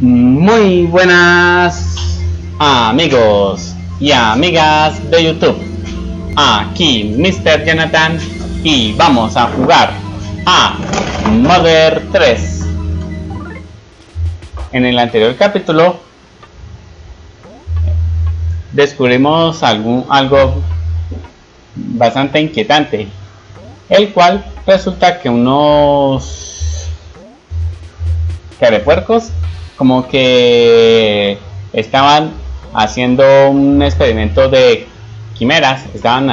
Muy buenas amigos y amigas de YouTube. Aquí Mr. Jonathan y vamos a jugar a Mother 3. En el anterior capítulo descubrimos algo bastante inquietante, el cual resulta que unos carepuercos como que estaban haciendo un experimento de quimeras,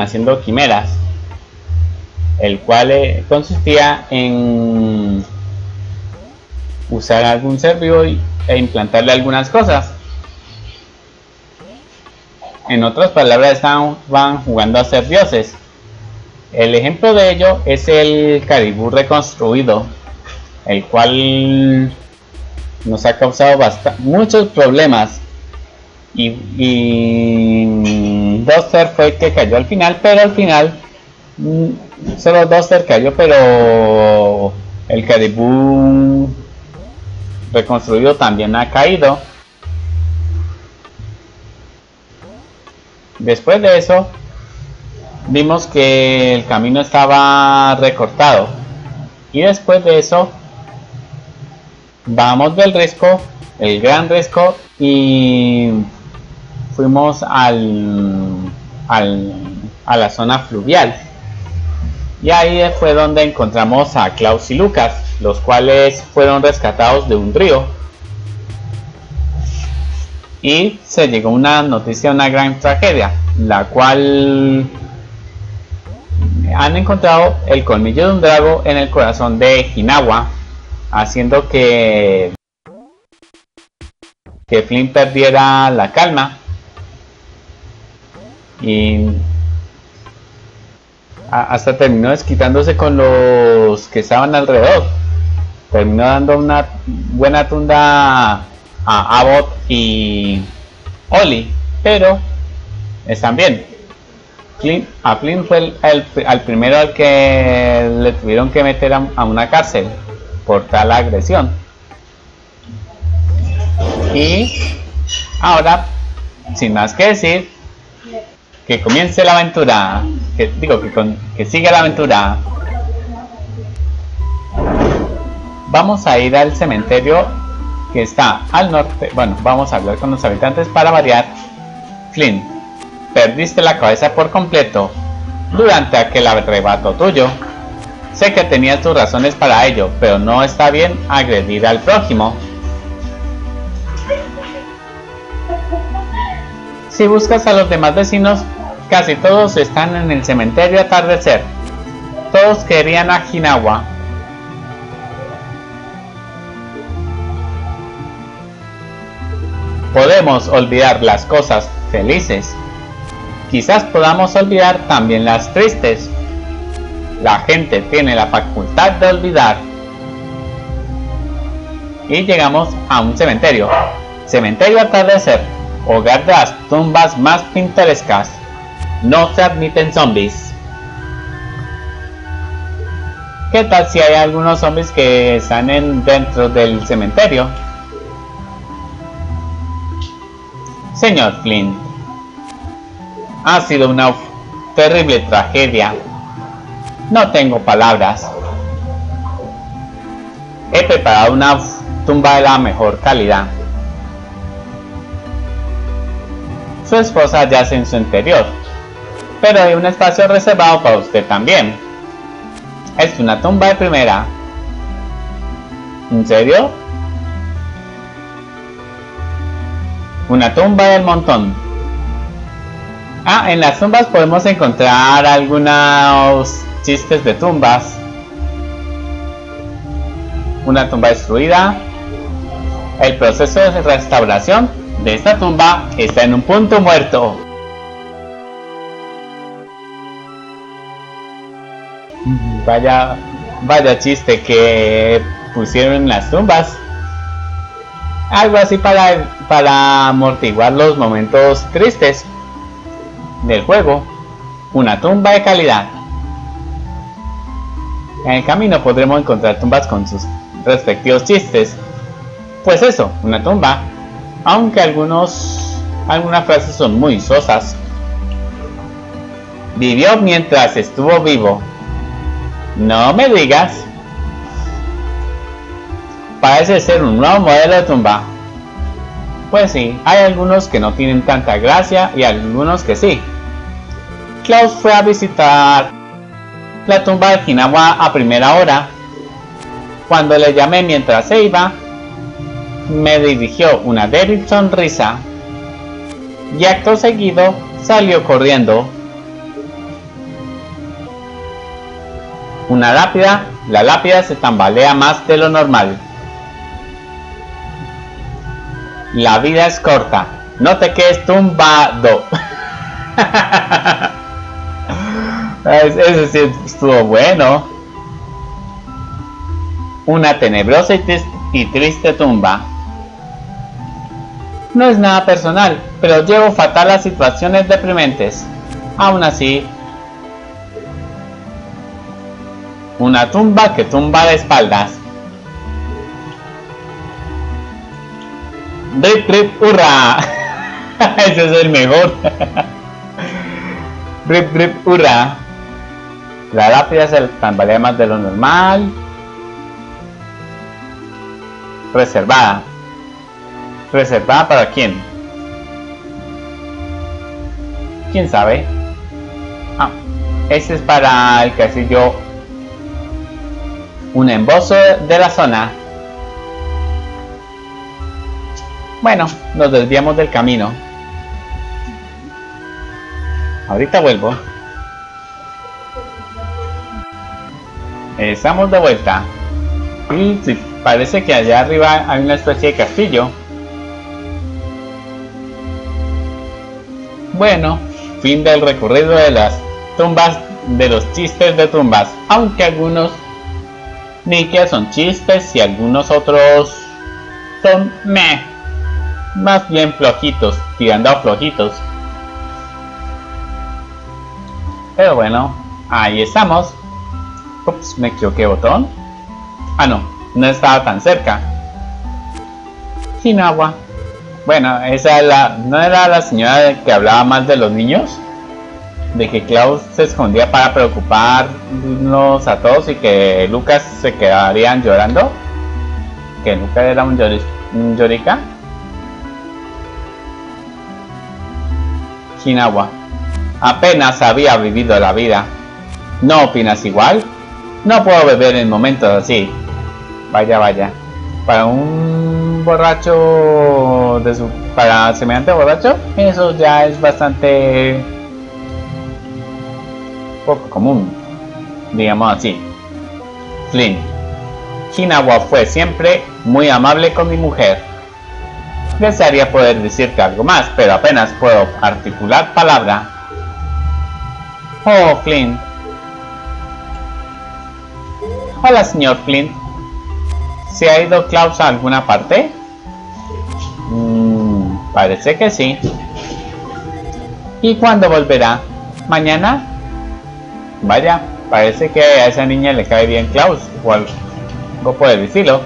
el cual consistía en usar algún ser vivo e implantarle algunas cosas. En otras palabras, estaban jugando a ser dioses. El ejemplo de ello es el caribú reconstruido, el cual nos ha causado muchos problemas, y Duster fue el que cayó al final, pero al final solo Duster cayó, pero el caribú reconstruido también ha caído. Después de eso vimos que el camino estaba recortado, y después de eso vamos del risco, el gran risco, y fuimos a la zona fluvial, y ahí fue donde encontramos a Klaus y Lucas, los cuales fueron rescatados de un río, y se llegó una noticia, una gran tragedia, la cual han encontrado el colmillo de un drago en el corazón de Hinawa, haciendo que Flynn perdiera la calma, y hasta terminó desquitándose con los que estaban alrededor. Terminó dando una buena tunda a Abbott y Ollie, pero están bien. A Flynn fue al primero al que le tuvieron que meter a una cárcel por tal agresión. Y ahora, sin más que decir, que comience la aventura, que siga la aventura. Vamos a ir al cementerio que está al norte. Bueno, vamos a hablar con los habitantes para variar. Flynn, perdiste la cabeza por completo durante aquel arrebato tuyo. Sé que tenías tus razones para ello, pero no está bien agredir al prójimo. Si buscas a los demás vecinos, casi todos están en el cementerio atardecer. Todos querían a Hinawa. Podemos olvidar las cosas felices. Quizás podamos olvidar también las tristes. La gente tiene la facultad de olvidar. Y llegamos a un cementerio. Cementerio atardecer, hogar de las tumbas más pintorescas. No se admiten zombies. ¿Qué tal si hay algunos zombies que están dentro del cementerio? Señor Flynn, ha sido una terrible tragedia. No tengo palabras. He preparado una tumba de la mejor calidad. Su esposa yace en su interior, pero hay un espacio reservado para usted también. Es una tumba de primera. ¿En serio? Una tumba del montón. En las tumbas podemos encontrar algunos chistes de tumbas. Una tumba destruida. El proceso de restauración de esta tumba está en un punto muerto. Vaya chiste que pusieron en las tumbas. Algo así para amortiguar los momentos tristes del juego. Una tumba de calidad. En el camino podremos encontrar tumbas con sus respectivos chistes, Pues eso, una tumba. Aunque algunas frases son muy sosas. Vivió mientras estuvo vivo. No me digas. Parece ser un nuevo modelo de tumba. Pues sí, hay algunos que no tienen tanta gracia y algunos que sí. Klaus fue a visitar la tumba de Hinawa a primera hora. Cuando le llamé mientras se iba, me dirigió una débil sonrisa y acto seguido salió corriendo. La lápida se tambalea más de lo normal. La vida es corta, no te quedes tumbado. Ese sí estuvo bueno. Una tenebrosa y triste tumba. No es nada personal, pero llevo fatal a situaciones deprimentes. Aún así, una tumba que tumba de espaldas. ¡Rip, rip, hurra! Ese es el mejor. ¡Rip, rip, hurra! La lápida se tambalea más de lo normal. Reservada. ¿Reservada para quién? ¿Quién sabe? Ah, ese es para el castillo. Un embozo de la zona. Bueno, nos desviamos del camino. Ahorita vuelvo. Estamos de vuelta. Y sí, parece que allá arriba hay una especie de castillo. Bueno, fin del recorrido de las tumbas, de los chistes de tumbas. Aunque algunos ni que son chistes y algunos otros son más bien flojitos, tirando a flojitos. Pero bueno, ahí estamos. Ups, me equivoqué botón. Ah, no estaba tan cerca. Hinawa. Bueno, esa ¿no era la señora que hablaba más de los niños? De que Klaus se escondía para preocuparnos a todos y que Lucas se quedarían llorando. Que Lucas era un llorica. Hinawa. Apenas había vivido la vida. ¿No opinas igual? No puedo beber en momentos así. Vaya. Para un borracho para semejante borracho, eso ya es bastante poco común, digamos así. Flynn. Hinawa fue siempre muy amable con mi mujer. Desearía poder decirte algo más, pero apenas puedo articular palabra. Oh, Flynn. Hola, señor Flynn. ¿Se ha ido Klaus a alguna parte? Parece que sí. ¿Y cuándo volverá? ¿Mañana? Vaya, parece que a esa niña le cae bien Klaus, o algo por el estilo.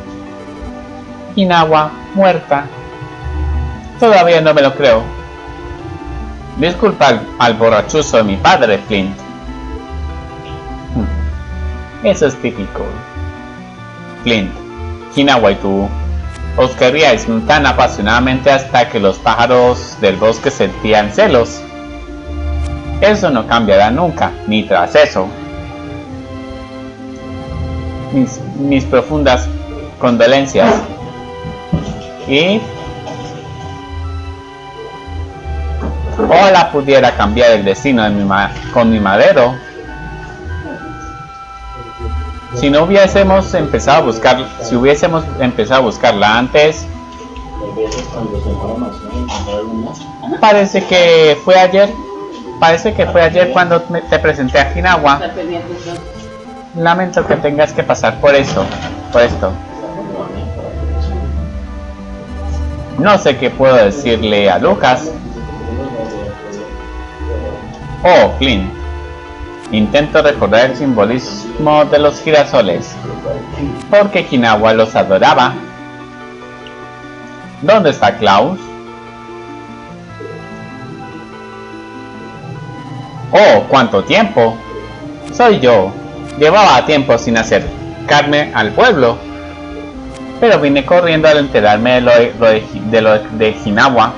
Hinawa, muerta. Todavía no me lo creo. Disculpa al borrachuzo de mi padre, Flint. Eso es típico. Flint, Hinawa y tú os queríais tan apasionadamente hasta que los pájaros del bosque sentían celos. Eso no cambiará nunca, ni tras eso. Mis profundas condolencias. Y ojalá pudiera cambiar el destino de con mi madero. Si hubiésemos empezado a buscarla antes. Parece que fue ayer cuando te presenté a Hinawa. Lamento que tengas que pasar por esto. No sé qué puedo decirle a Lucas. Oh, Flynn. Intento recordar el simbolismo de los girasoles, porque Hinawa los adoraba. ¿Dónde está Klaus? ¡Oh, cuánto tiempo! Soy yo. Llevaba tiempo sin acercarme al pueblo, pero vine corriendo al enterarme de lo de Hinawa,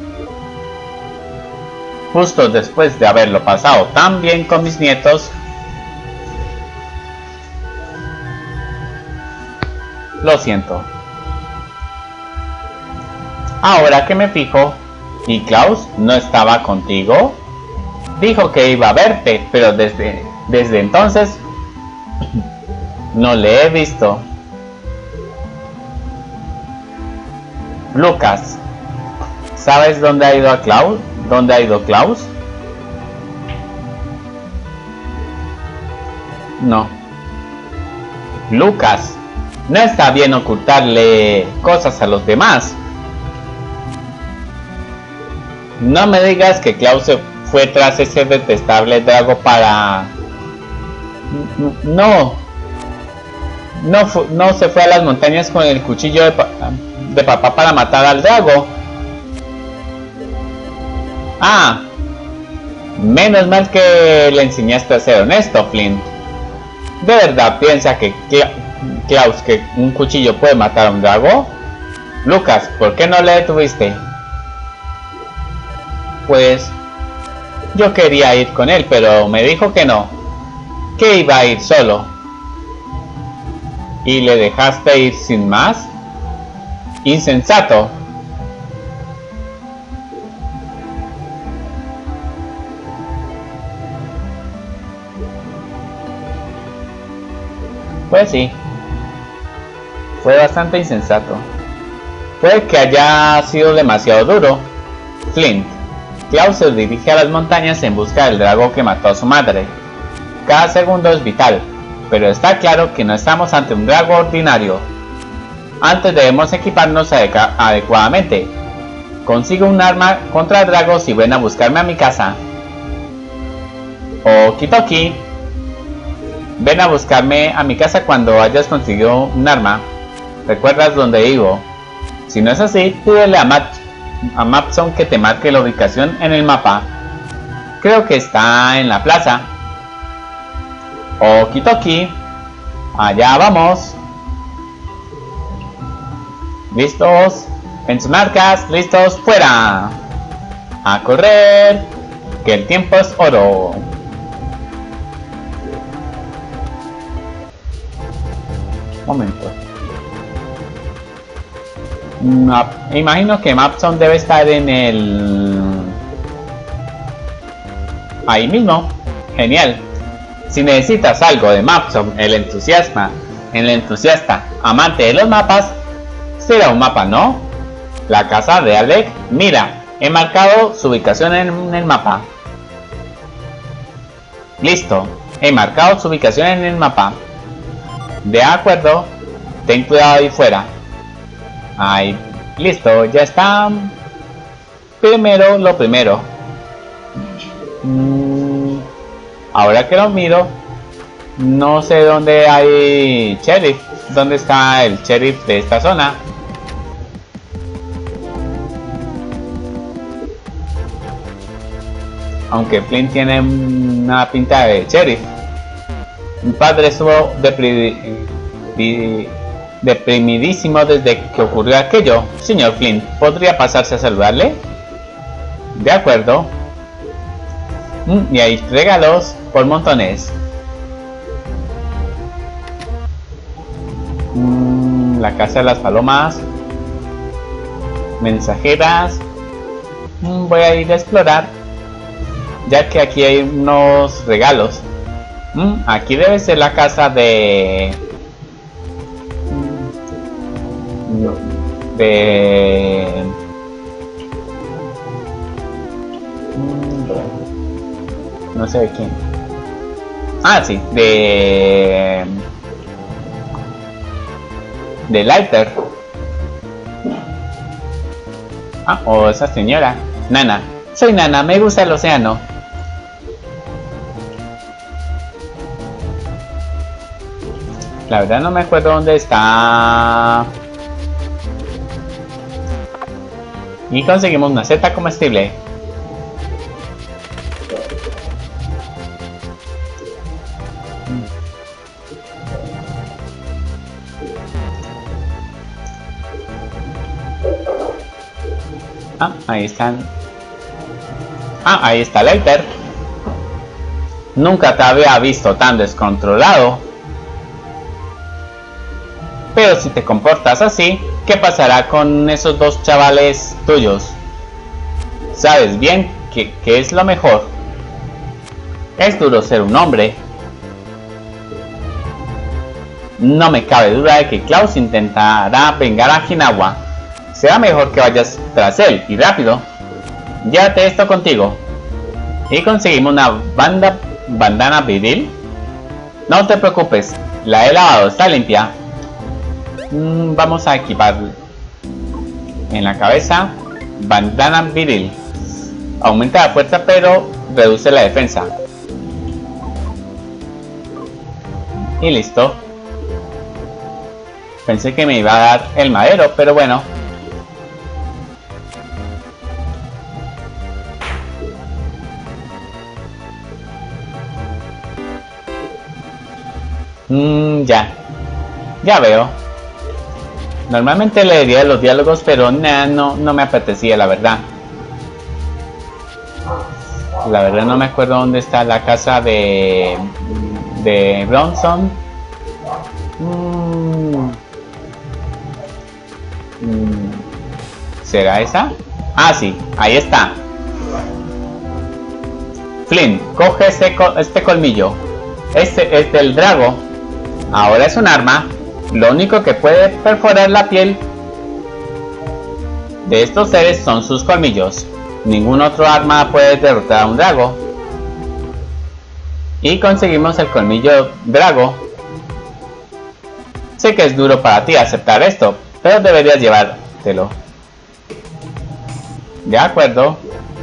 justo después de haberlo pasado tan bien con mis nietos. Lo siento. Ahora que me fijo, ¿y Klaus no estaba contigo? Dijo que iba a verte, pero desde entonces no le he visto. Lucas, ¿sabes dónde ha ido Klaus? ¿Dónde ha ido Klaus? No. Lucas, no está bien ocultarle cosas a los demás. No me digas que Klaus se fue tras ese detestable drago para... No se fue a las montañas con el cuchillo de papá para matar al drago. Ah, menos mal que le enseñaste a ser honesto, Flint. ¿De verdad piensa que Klaus, que un cuchillo puede matar a un drago? Lucas, ¿por qué no le detuviste? Pues yo quería ir con él, pero me dijo que no, que iba a ir solo. ¿Y le dejaste ir sin más? Insensato. Pues sí, fue bastante insensato. Puede que haya sido demasiado duro. Flint, Klaus se dirige a las montañas en busca del drago que mató a su madre. Cada segundo es vital, pero está claro que no estamos ante un drago ordinario. Antes debemos equiparnos adecuadamente. Consigo un arma contra dragos y ven a buscarme a mi casa. Okitoki, ven a buscarme a mi casa cuando hayas conseguido un arma. ¿Recuerdas dónde vivo? Si no es así, pídele a Mapson que te marque la ubicación en el mapa. Creo que está en la plaza. Okitoki, allá vamos. ¿Listos? En sus marcas, listos, fuera. A correr, que el tiempo es oro. Momento. Imagino que Mapson debe estar en el... ahí mismo. Genial. Si necesitas algo de Mapson, el entusiasta amante de los mapas, será un mapa, ¿no? La casa de Alec. Mira, he marcado su ubicación en el mapa. Listo, he marcado su ubicación en el mapa. De acuerdo, ten cuidado ahí fuera. Ahí, listo, ya está. Primero lo primero. Ahora que lo miro, no sé dónde hay sheriff. ¿Dónde está el sheriff de esta zona? Aunque Flint tiene una pinta de sheriff. Mi padre estuvo deprimidísimo desde que ocurrió aquello. Señor Flint, ¿podría pasarse a saludarle? De acuerdo. Y hay regalos por montones. La casa de las palomas. Mensajeras. Voy a ir a explorar, ya que aquí hay unos regalos. Aquí debe ser la casa de no sé de quién. Ah, sí, de Lighter. O esa señora Nana. Soy Nana, me gusta el océano. La verdad no me acuerdo dónde está Y conseguimos una seta comestible. Ahí están. Ahí está Leiter. Nunca te había visto tan descontrolado. Pero si te comportas así, ¿qué pasará con esos dos chavales tuyos? Sabes bien que es lo mejor. Es duro ser un hombre. No me cabe duda de que Klaus intentará vengar a Hinawa. Será mejor que vayas tras él y rápido. Llévate esto contigo. Y conseguimos una bandana viril. No te preocupes, la he lavado, está limpia. Vamos a equipar en la cabeza bandana viril. Aumenta la fuerza pero reduce la defensa. Y listo. Pensé que me iba a dar el madero, pero bueno. Ya veo. Normalmente leería los diálogos, pero no me apetecía, la verdad. La verdad no me acuerdo dónde está la casa de Bronson. ¿Será esa? Sí, ahí está. Flynn, coge este colmillo. Este es del Drago. Ahora es un arma. Lo único que puede perforar la piel de estos seres son sus colmillos. Ningún otro arma puede derrotar a un Drago. Y conseguimos el colmillo Drago. Sé que es duro para ti aceptar esto, pero deberías llevártelo. De acuerdo.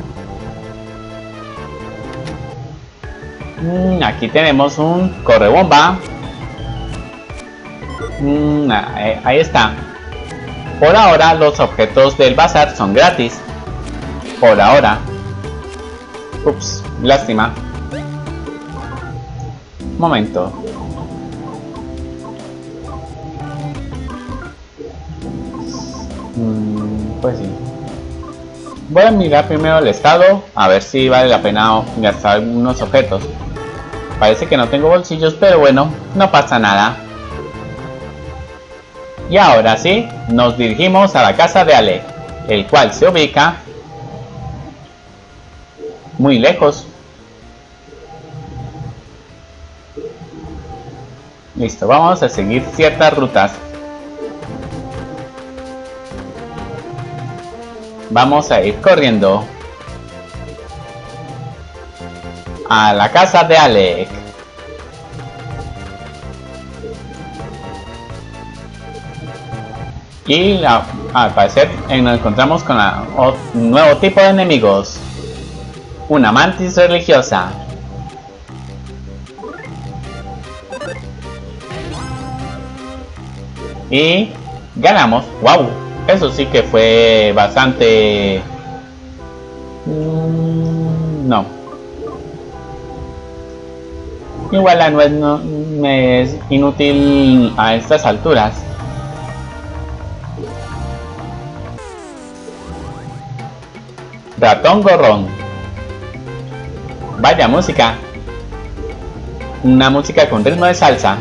Aquí tenemos un correbomba. Ahí está. Por ahora los objetos del bazar son gratis. Por ahora. Ups, lástima. Momento. Pues sí. Voy a mirar primero el estado, a ver si vale la pena gastar algunos objetos. Parece que no tengo bolsillos, pero bueno, no pasa nada. Y ahora sí, nos dirigimos a la casa de Ale, el cual se ubica muy lejos. Listo, vamos a seguir ciertas rutas. Vamos a ir corriendo a la casa de Alec. Y al parecer nos encontramos con un nuevo tipo de enemigos. Una mantis religiosa. Y ganamos. ¡Wow! Eso sí que fue bastante... no. Igual la nuez no me es inútil a estas alturas. Ratón gorrón. Vaya música. Una música con ritmo de salsa.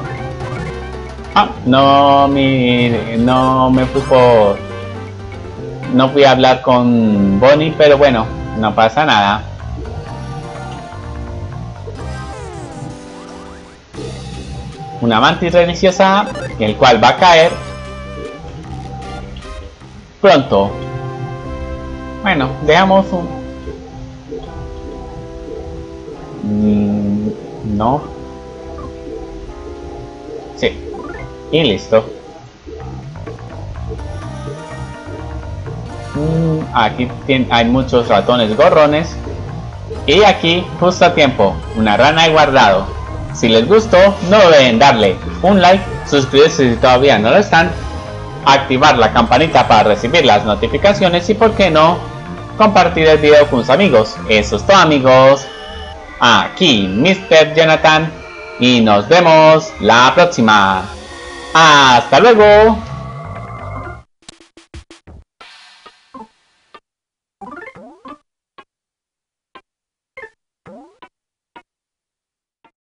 No me fui por... No fui a hablar con Bonnie, pero bueno, no pasa nada. Una mantis religiosa, el cual va a caer pronto. Bueno, dejamos un... no. Sí. Y listo. Aquí hay muchos ratones gorrones. Y aquí, justo a tiempo, una rana he guardado. Si les gustó, no deben darle un like, suscribirse si todavía no lo están. activar la campanita para recibir las notificaciones y por qué no, compartir el video con sus amigos. Eso es todo, amigos. Aquí Mr. Jonathan y nos vemos la próxima. ¡Hasta luego!